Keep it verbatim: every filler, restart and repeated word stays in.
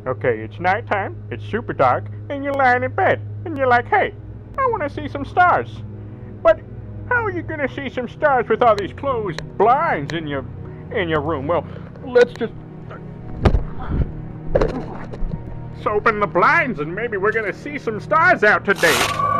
Okay, it's nighttime, it's super dark, and you're lying in bed, and you're like, hey, I want to see some stars. But how are you going to see some stars with all these closed blinds in your in your room? Well, let's just let's open the blinds and maybe we're going to see some stars out today.